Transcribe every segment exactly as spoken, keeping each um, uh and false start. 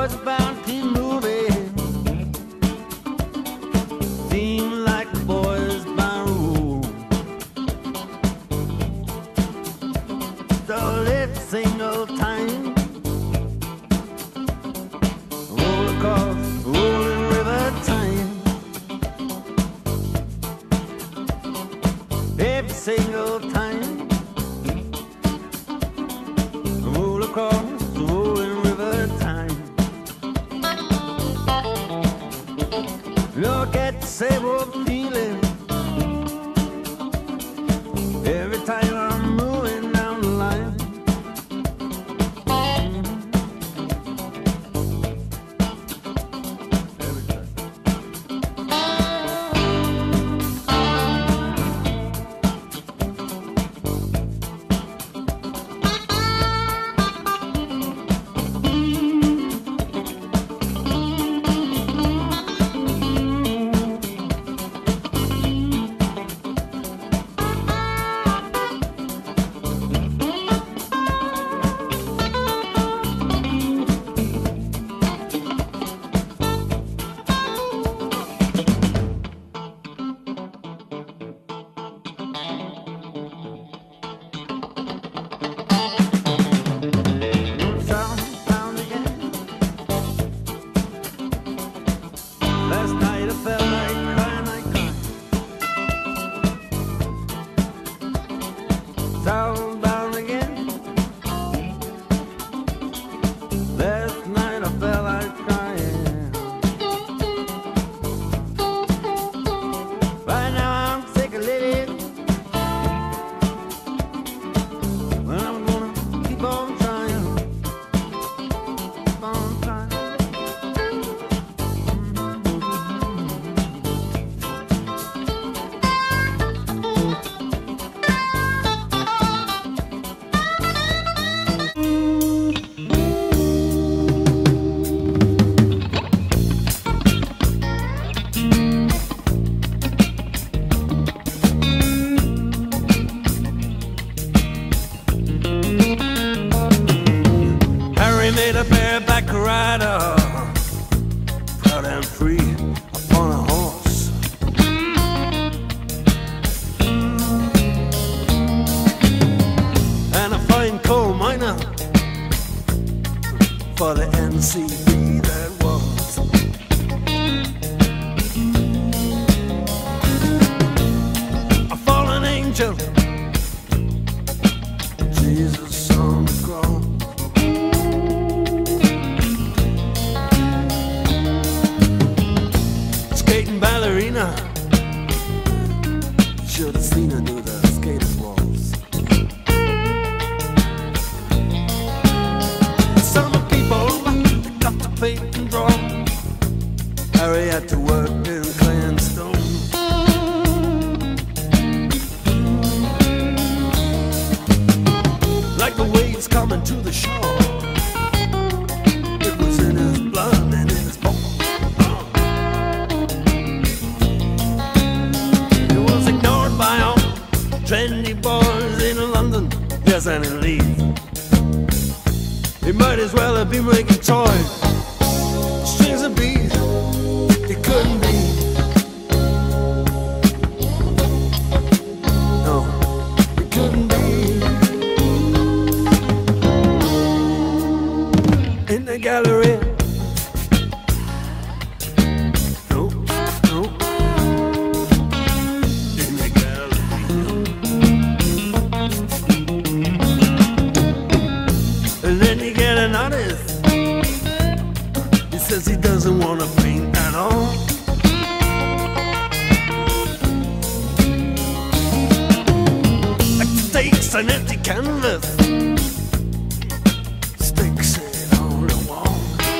was a bounty movie. Seemed like the boys by rule. So every single time roll across rolling river time. Every single time roll across the rolling river time. Look at the same old feeling every time I'm moving down the line. Every time. Last night I felt like crying, I cried. Southbound again. Last night I felt like crying. Right now I'm sick of living, but I'm gonna keep on trying. Keep on trying. Harry made a bareback rider, proud and free upon a horse. And a fine coal miner for the N C B that was. A fallen angel, Jesus on the cross. Skating ballerina, should have seen her do the skater's waltz. Some people they got to paint and draw. Harry had to work in clay and stone. Like the waves coming to the shore, it was in his blood and in his bones. Trendy boys in London, yes, and in Leeds. He might as well have been making toys. Strings of bees, it couldn't be. No, it couldn't be. In the gallery. No, no. And then you get an artist, he says he doesn't want to paint at all. Like stakes an empty canvas, sticks it on the wall.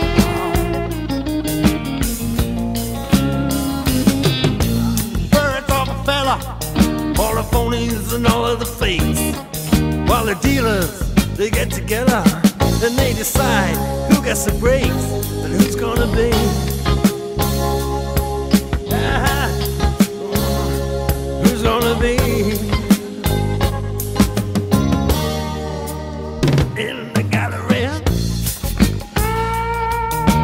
Birds of a fella, all the phonies and all of the fakes. While the dealers, they get together and they decide who gets the breaks and who's gonna be. Ah, who's gonna be in the gallery?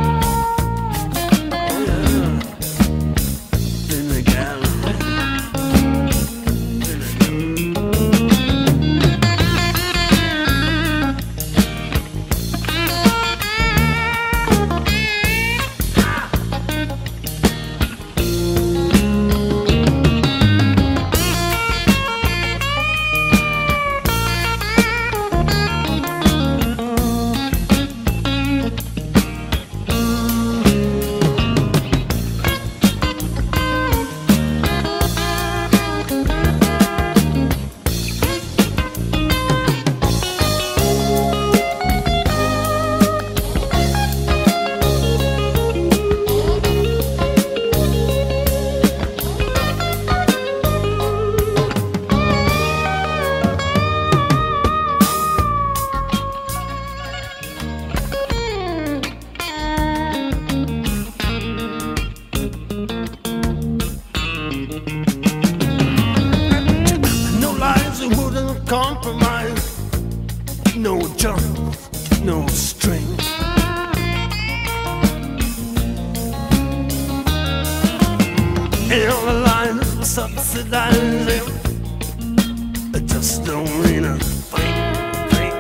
And all the lines were subsidizing, it just don't mean a thing, thing.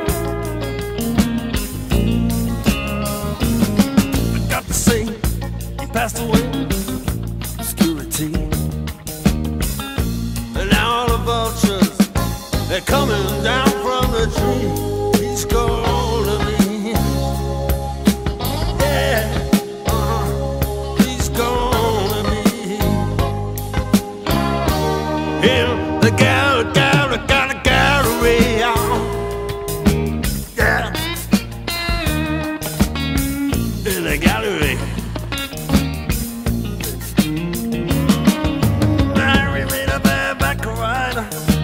I got to say, he passed away, obscurity. And now all the vultures, they're coming down from the tree. He's gonna be, yeah, uh, he's gonna be in the gallery, gallery, gallery, gallery, yeah, in the gallery. I really the bareback rider.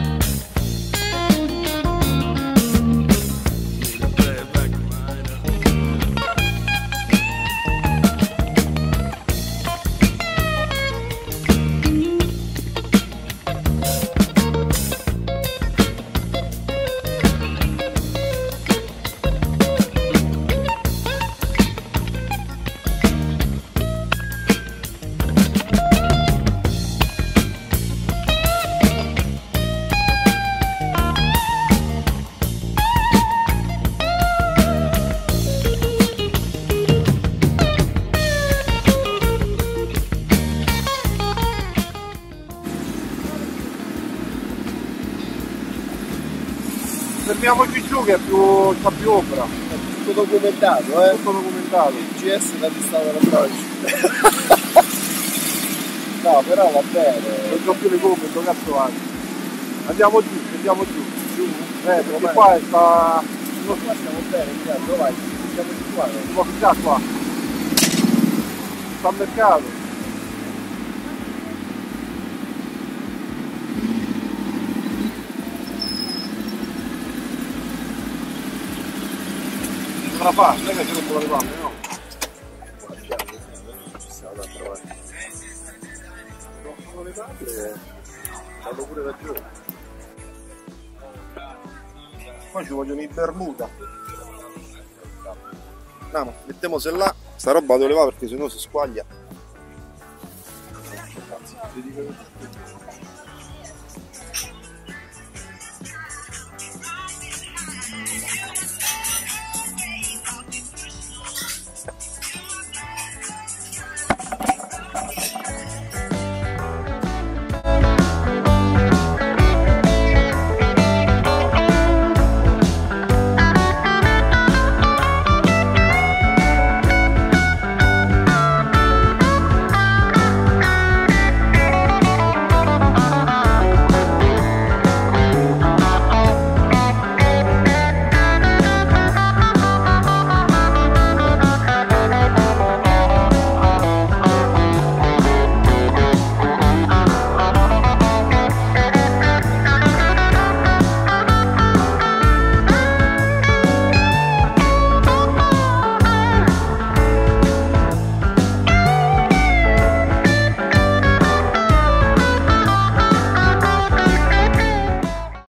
Fermiamoci giù che è più, c'ha più ombra. È tutto documentato, eh? Tutto documentato. Il G S l'ha vistato l'approccio. No, però va bene. Non so più le gomme, dove cazzo vai? Andiamo giù, andiamo giù. Giù? Eh, perché qua sta... No, qua stiamo bene, via, dove vai? Stiamo giù qua. Si può ficcare qua. Sta al mercato. Non la fa, non è che c'è rompo le palle, no? Ci stiamo d'altra parte. Rompono le palle, fanno pure ragione. Poi ci vogliono i Bermuda. No, mettiamo se là, sta roba dove va perché sennò si squaglia.